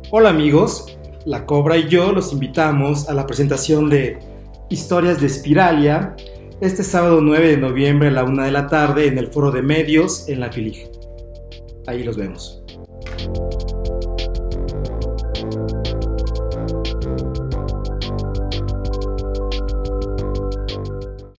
Hola amigos, La Cobra y yo los invitamos a la presentación de Historias de Espiralia este sábado 9 de noviembre a la 1 de la tarde en el Foro de Medios en la FILIG. Ahí los vemos.